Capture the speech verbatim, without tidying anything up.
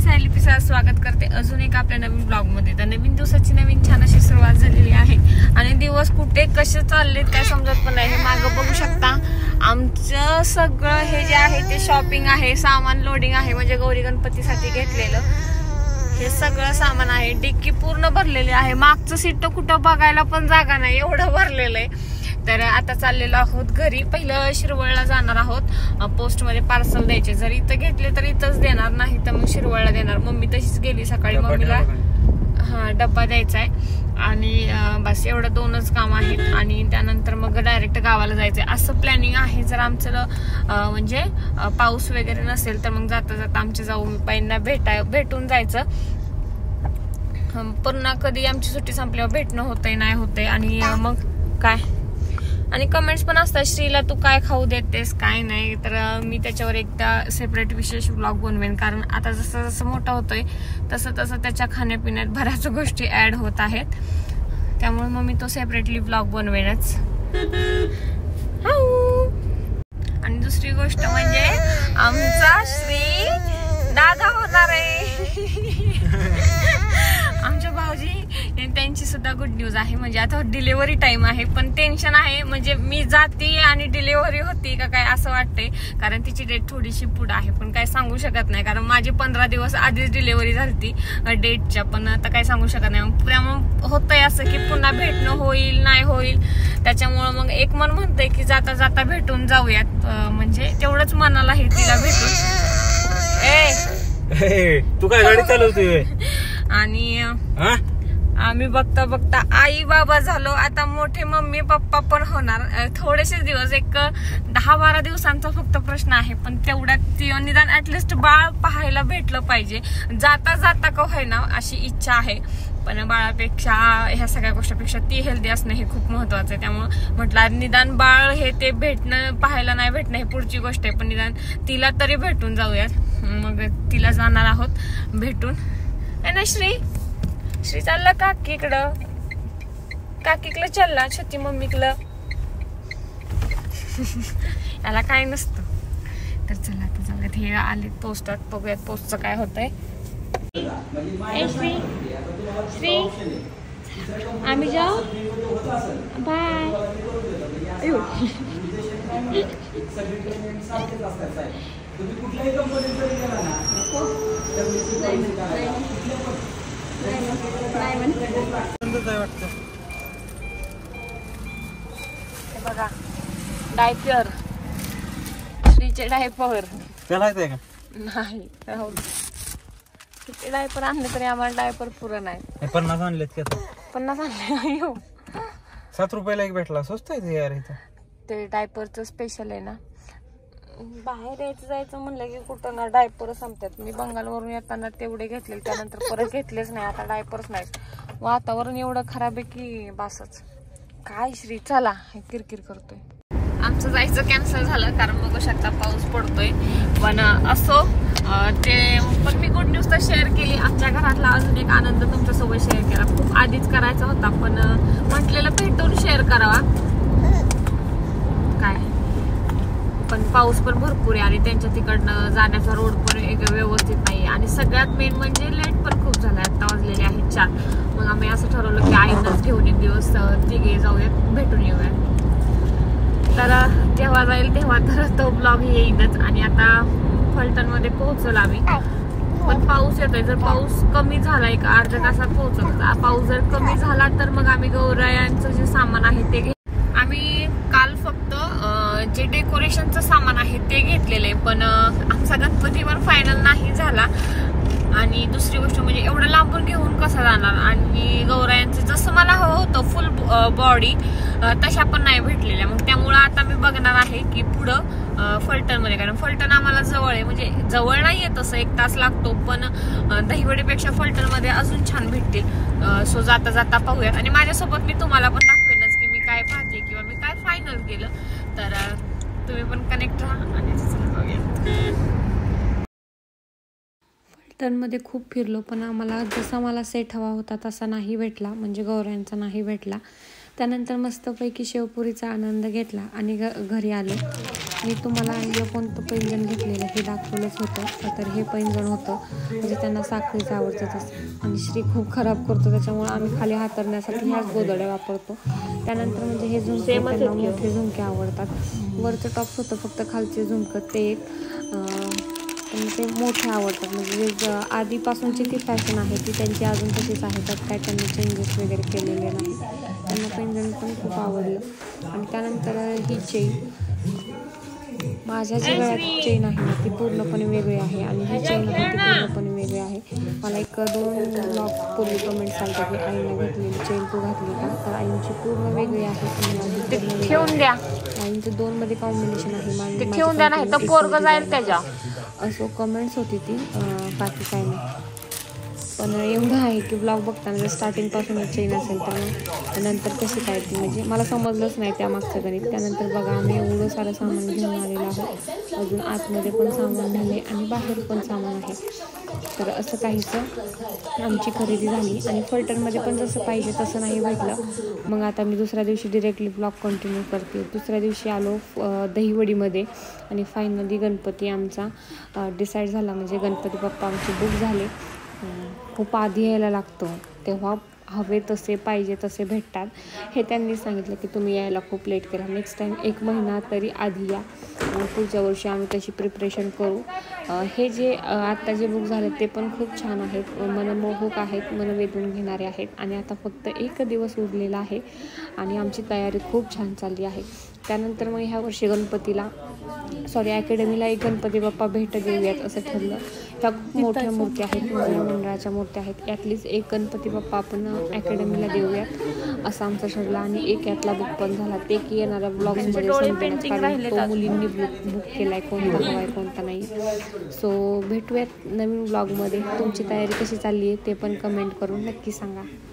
सायली पिसा स्वागत करते अजून एक आपल्या नवीन ब्लॉग मध्ये। तर नवीन दिवसाची नवीन छान अशी सुरुवात झालेली आहे आणि दिवस कुठे कसे चाललेत काय समजत पण नाही। हे मागं बघू शकता आमचं सगळं हे जे आहे ते शॉपिंग आहे, सामान लोडिंग आहे, म्हणजे गौरी गणपतीसाठी घेतलेलं हे सगळं सामान आहे। डिक्की पूर्ण भरलेली आहे, मागचं सीट कुठं बघायला पण जागा नाही एवढं भरलेलं आहे। तर आता चाललेलो आहोत घरी। पहिलं शिरवळला जाणार आहोत, पोस्ट मध्ये पार्सल द्यायचे। जर इथं घेतले तर इथंच देणार, नाही तर मग शिरवळला देणार। मम्मी तशीच गेली सकाळी, मम्मीला हा डब्बा द्यायचा आहे आणि बस एवढं दोनच काम आहेत आणि त्यानंतर मग डायरेक्ट गावाला जायचंय असं प्लॅनिंग आहे। जर आमचं म्हणजे पाऊस वगैरे नसेल तर मग जाता जाता आमच्या जाऊ बाईंना भेटा भेटून जायचं। पुन्हा कधी आमची सुट्टी संपल्यावर भेटणं होतंय नाही होतंय आणि मग काय आणि कमेंट्स पण असतात श्रीला तू काय खाऊ देतेस काय नाही, तर मी त्याच्यावर एकदा सेपरेट विशेष ब्लॉग बनवेन। कारण आता जसं जसं मोठा होतोय तसं तसं त्याच्या खाण्यापिण्यात बऱ्याच गोष्टी ऍड होत आहेत, त्यामुळे मग मी तो सेपरेटली ब्लॉग बनवेनच। आणि दुसरी गोष्ट म्हणजे आमचा श्री दादा होणार आहे। आमच्या भाऊजी त्यांची सुद्धा गुड न्यूज आहे, म्हणजे आता डिलिव्हरी टाइम आहे पण टेन्शन आहे, म्हणजे मी जाते आणि डिलिव्हरी होती का काय असं वाटतंय। कारण तिची डेट थोडीशी पुढे आहे पण काय सांगू शकत नाही, कारण माझी पंधरा दिवस आधीच डिलिव्हरी झाली डेटच्या, पण आता काय सांगू शकत नाही। त्यामुळे होतंय असं की पुन्हा भेटणं होईल नाही होईल, त्याच्यामुळं मग एक मन म्हणतंय की जाता जाता भेटून जाऊयात, म्हणजे तेवढंच मनाला आहे तिला भेटून। ए तू काय गाडी चालवतोय? आणि आम्ही बघता बघता आई बाबा झालो, आता मोठे मम्मी पप्पा पण होणार। थोडेसे दिवस एक दहा बारा दिवसांचा फक्त प्रश्न आहे, पण तेवढ्यात निदान ऍटलिस्ट बाळ पाहायला भेटलं पाहिजे, जाता जाता का होईना अशी इच्छा आहे। पण बाळापेक्षा ह्या सगळ्या गोष्टीपेक्षा ती हेल्दी असणं हे खूप महत्वाचं आहे, त्यामुळे म्हटलं निदान बाळ हे ते भेटणं पाहायला नाही भेटणं हे पुढची गोष्ट आहे, पण निदान तिला तरी भेटून जाऊयात। मग तिला जाणार आहोत भेटून। ना श्री श्री चालला काकीकडं, काकीकडं चालला छोटी मम्मीकडं, याला काय नसतं। तर चला आता जाऊयात, हे आले पोस्टात, बघूयात पोस्टचं काय होतंय। श्री श्री आम्ही जाऊ बाय। बघा डायपर, श्रीचे डायपर पेलायचंय का नाही, राहू दे। किती डायपर आणले तरी आम्हाला डायपर पुरं नाही। पन्नास आणलेत का? पन्नास आणले हो, सात रुपयाला एक भेटला, स्वस्त आहे यार इथं। ते डायपरचं स्पेशल आहे ना, बाहेर यायचं जायचं म्हणलं की कुठं ना डायपर संपतात। मी बंगालवरून येताना तेवढे घेतले, त्यानंतर परत घेतलेच नाही, आता डायपर्स नाही। वातावरण एवढं खराब आहे की बासच। काय श्री चला, किरकिर करतोय। आमचं जायचं कॅन्सल झालं कारण बघू शकता पाऊस पडतोय, पण असो ते पण मी गुड न्यूज तर शेअर केली। आमच्या घरातला अजून एक आनंद तुमच्यासोबत शेअर केला, खूप आधीच करायचा होता पण म्हटलेलं भेटून शेअर करावा काय, पण पाऊस पण भरपूर आहे आणि त्यांच्या तिकडनं जाण्याचा रोड पण एक व्यवस्थित नाही, आणि सगळ्यात मेन म्हणजे लेट पण खूप झालाय, आता वाजलेले आहेत चार। मग आम्ही असं ठरवलं की आईनंच घेऊन एक दिवस तिघे जाऊयात भेटून येऊयात। तर जेव्हा जाईल तेव्हा तर तो ब्लॉग येईनच। आणि आता फलटण मध्ये पोहोचलो आम्ही, पण पाऊस येतोय, जर पाऊस कमी झाला एक अर्ध्या तासात पोहोचलो, पाऊस जर कमी झाला तर मग आम्ही गौरायांचं जे सामान आहे ते घे आम्ही काल फक्त जे डेकोरेशनचं सामान आहे ते घेतलेलं आहे, पण आमचा गणपतीवर फायनल नाही झाला। आणि दुसरी गोष्ट म्हणजे एवढं लांबून घेऊन कसं जाणार, आणि गौरायांचं जसं मला हवं होतं फुल बॉडी तशा पण नाही भेटलेल्या, मग त्यामुळं आता मी बघणार आहे की पुढं फलटण मध्ये, कारण फलटण आम्हाला जवळ आहे, म्हणजे जवळ नाहीये तसं एक तास लागतो, पण दहिवडीपेक्षा फलटण मध्ये अजून छान भेटतील। सो जाता जाता पाहूयात, आणि माझ्यासोबत मी तुम्हाला पण दाखवेनच की मी काय पाहते किंवा मी काय फायनल केलं, तर तुम्ही पण कनेक्ट राहा आणि बघूयात। मध्ये खूप फिरलो पण आम्हाला जसा मला सेट हवा होता तसा नाही भेटला, म्हणजे गौरायांचा नाही भेटला। त्यानंतर मस्तपैकी शेवपुरीचा आनंद घेतला आणि घ घरी आलो. मी तुम्हाला हे कोणतं पैंजण घेतलेलं हे दाखवलंच होतं. तर हे पैंजण होतं म्हणजे त्यांना साखरेचं आवडतं तसं, आणि श्री खूप खराब करतो त्याच्यामुळे आम्ही खाली हातरण्यासाठी ह्याच गोदड्या वापरतो. त्यानंतर म्हणजे हे झुमके त्यांना मोठे झुमके आवडतात. वरचं टॉप्स होतं फक्त खालचे झुमकं ते एक पण ते मोठे आवडतात. म्हणजे जे आधीपासूनची ती फॅशन आहे ती त्यांची अजून तशीच आहे, त्यात काय त्यांनी चेंजेस वगैरे केलेले नाही. त्यांना पैंजण पण खूप आवडलं. आणि त्यानंतर ही चेन, माझ्या जी गळ्यात चेन आहे ना ती पूर्णपणे वेगळी आहे आणि ही चेन आहे ती पूर्णपणे वेगळी आहे. मला एक दोन ब्लॉग पूर्वी कमेंट्स आले की आईने घेतलेली चेन तू घातली का, तर आईंची पूर्ण वेगळी आहे आणि माझी ठेवून द्या. आईंचं दोन मध्ये कॉम्बिनेशन आहे. ते ठेवून द्या नाही तर पोरग जाईल त्याच्या. असो कमेंट्स होती ती, बाकी काय नाही. पण एवढं आहे की ब्लॉग बघताना जर स्टार्टिंगपासून चेन असेल तर नंतर कशी काय ती म्हणजे मला समजलंच नाही त्या मागचं गणित. त्यानंतर बघा आम्ही एवढं सारं सामान घेऊन आलेलं आहोत. अजून आतमध्ये पण सामान झाले आणि बाहेर पण सामान आहे. तर असं काहीचं आमची खरेदी झाली आणि फलटणमध्ये पण जसं पाहिजे तसं नाही भेटलं. मग आता मी दुसऱ्या दिवशी डिरेक्टली ब्लॉग कंटिन्यू करते. दुसऱ्या दिवशी आलो दहिवडीमध्ये आणि फायनली गणपती आमचा डिसाईड झाला. म्हणजे गणपती बाप्पा आमचे बुक झाले. खूप आधी यायला लागतो तेव्हा हवे तसे पाहिजे तसे भेटतात हे त्यांनी सांगितलं की तुम्ही यायला खूप लेट केला, नेक्स्ट टाईम एक महिना तरी आधी या आणि पुढच्या वर्षी आम्ही तशी प्रिपरेशन करू. हे जे आत्ता जे बुक झाले ते पण खूप छान आहेत, मनमोहक आहेत, मन वेधून घेणारे आहेत. आणि आता फक्त एक दिवस उरलेला आहे आणि आमची तयारी खूप छान चालली आहे. त्यानंतर मग ह्या वर्षी गणपतीला सॉरी अकॅडमीला एक गणपती बाप्पा भेट देऊयात असं ठरलं. त्या खूप मोठ्या मूर्ती आहेत, माझ्या मंडळाच्या मूर्त्या आहेत, यातलीच एक गणपती बाप्पा आपण अकॅडमीला देऊयात असं आमचं ठरलं. आणि एक यातला बुक पण झाला, ते की येणाऱ्या ब्लॉग्समध्ये समजेल कारण तो मुलींनी बुक बुक केला आहे, कोणता हवा आहे कोणता नाही. सो भेटूयात नवीन ब्लॉगमध्ये. तुमची तयारी कशी चालली आहे ते पण कमेंट करून नक्की सांगा.